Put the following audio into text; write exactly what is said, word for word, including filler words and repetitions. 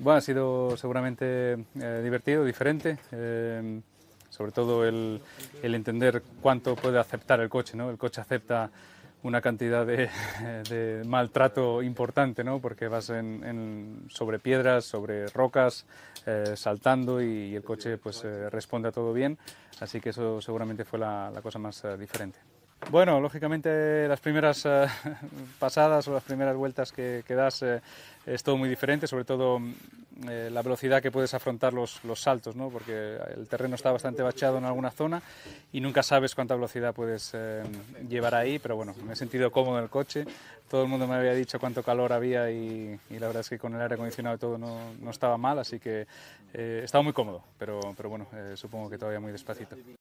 Bueno, ha sido seguramente eh, divertido, diferente, eh, sobre todo el, el entender cuánto puede aceptar el coche, ¿no? El coche acepta una cantidad de, de maltrato importante, ¿no? Porque vas en, en, sobre piedras, sobre rocas, eh, saltando y, y el coche pues eh, responde a todo bien, así que eso seguramente fue la, la cosa más eh, diferente. Bueno, lógicamente las primeras eh, pasadas o las primeras vueltas que, que das eh, es todo muy diferente, sobre todo eh, la velocidad que puedes afrontar los, los saltos, ¿no? Porque el terreno está bastante bachado en alguna zona y nunca sabes cuánta velocidad puedes eh, llevar ahí, pero bueno, me he sentido cómodo en el coche, todo el mundo me había dicho cuánto calor había y, y la verdad es que con el aire acondicionado y todo no, no estaba mal, así que eh, estaba muy cómodo, pero, pero bueno, eh, supongo que todavía muy despacito.